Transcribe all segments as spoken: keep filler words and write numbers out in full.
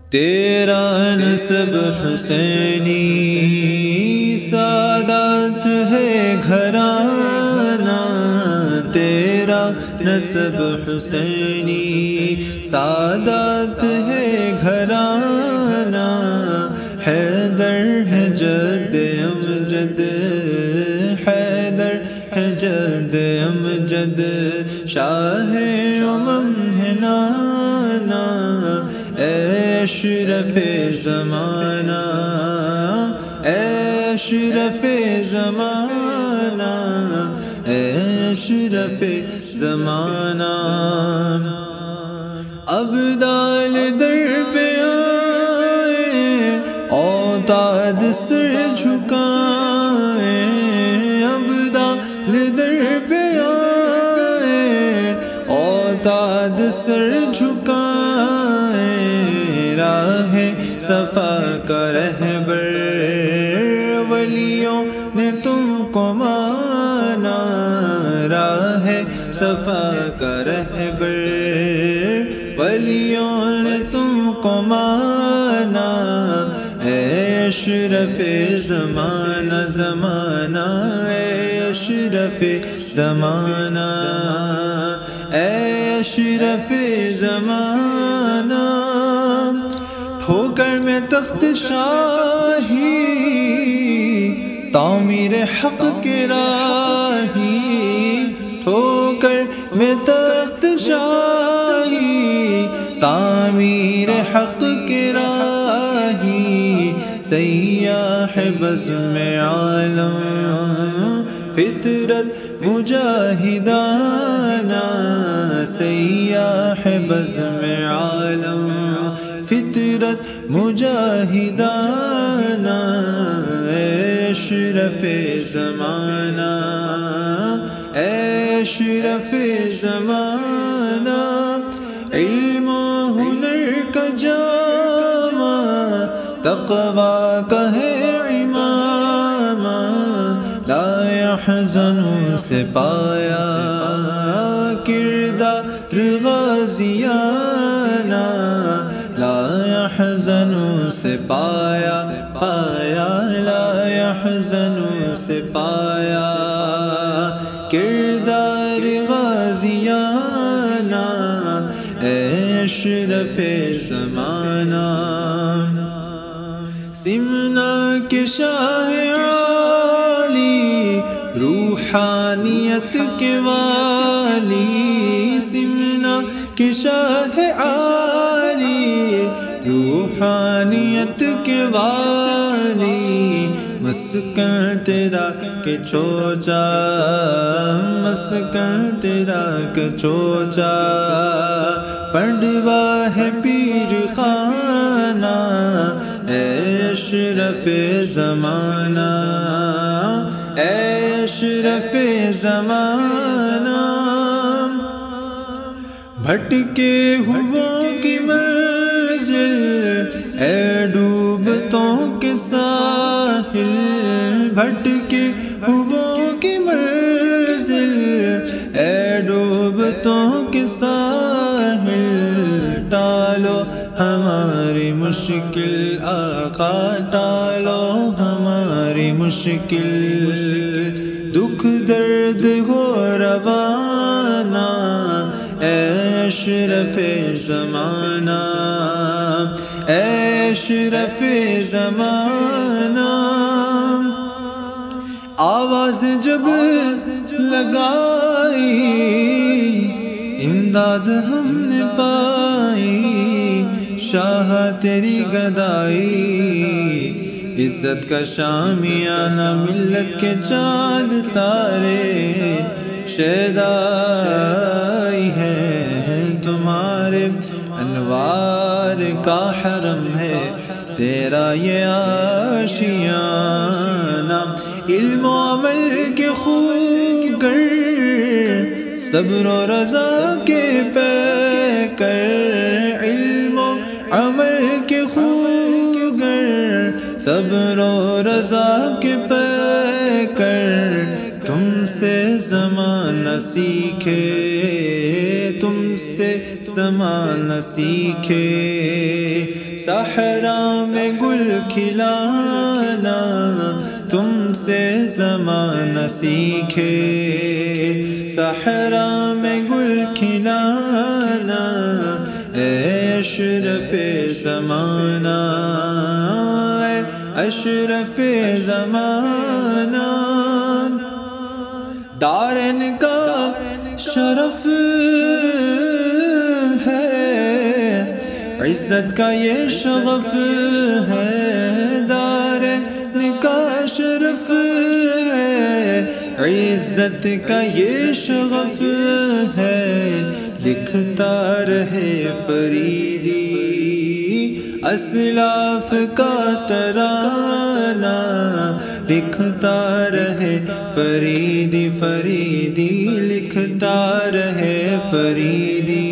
تیرا نسب حسینی سادات ہے گھرانہ، تیرا نسب حسینی سادات ہے گھرانہ، حیدر ہے جد امجد، حیدر ہے جد امجد، شاہ امم ہے نانا، اے اشرف زمانہ، اے اشرف زمانہ، اے اشرف زمانہ۔ ابدال در پہ آئے، اوتاد سر جھکائے، ابدال در پہ آئے، اوتاد سر جھکائے، راہ صفا کا رہبر ولیوں نے تم کو مانا، راہ صفا کا رہبر ولیوں نے تم کو مانا، اے اشرف زمانہ زمانہ، اے اشرف زمانہ، اے اشرف زمانہ۔ ٹھوکر میں تخت شاہی، تعمیر حق کے راہی، ٹھوکر میں تخت شاہی، تعمیر حق کے راہی، سیاح بزم عالم، فطرت مجاہدانہ، سیاح بزم عالم، فطرت مجاہدانہ، اے اشرف زمانہ، اے اشرف زمانہ۔ علم و ہنر کا جامہ، تقویٰ کا ہے امامہ، لا یحزن سے پایا کردار غازیانہ، لا یحزن سے پایا پایا، لا یحزن سے پایا کردار غازیانہ، اے اشرف زمانہ۔ سمنا کے شاہ عالی، روحانیت کے والی، سمنا کے شاہ عالی، روحانیت کے والی، مسکن تیرا کہ چوچا، مسکن تیرا کہ چوچا، پنڈوا ہے پیر خانہ، اے اشرف زمانہ، اے اشرف زمانہ۔ بھٹکے ہوئوں کی منزل، اے ڈوبتوں کے ساحل، بھٹکے ہوئوں کی منزل، اے ڈوبتوں کے ساحل، ٹالو ہماری مشکل آقا، ٹالو ہماری مشکل، دکھ درد ہو روانہ، اے اشرف زمانہ، اے اشرف زمانہ۔ آواز جب لگائی، امداد ہم نے پائی، شاہ تیری گدائی، عزت کا شامیانہ، ملت کے چاند تارے، شیدائی ہے تمہارے، انوار کا حرم ہے تیرا یہ آشیانہ، علم و عمل کے خوگر، صبر و رضا کے پیکر، علم و عمل کے خوگر، صبر و رضا کے پیکر، تم سے زمانہ سیکھے، تم سے زمانہ سیکھے، صحرا میں گل کھلانا تم سے زمانہ سیکھے، صحرا میں گل کھلانا اے اشرف زمانہ، اے اشرف زمانہ، دارین کا شرف ہے، عزت کا یہ شغف ہے، دارین کا شرف ہے، عزت کا یہ شغف ہے، لکھتا رہے فریدی اسلاف کا ترانہ، لکھتا رہے فریدی فریدی، لکھتا رہے فریدی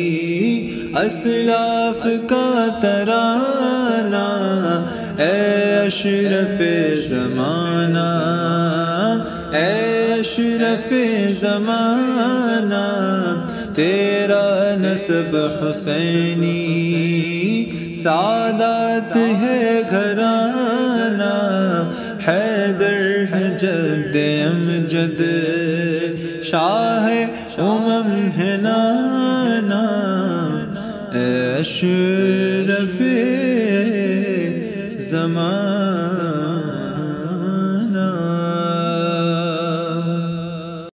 اسلاف کا ترانہ، اے اشرف زمانہ، اے اشرف زمانہ، تیرا نسب حسینی سعادت ہے گھرانہ، حیدر ہے جد امجد، شاہ امم ہے نانا، اے اشرف زمانہ۔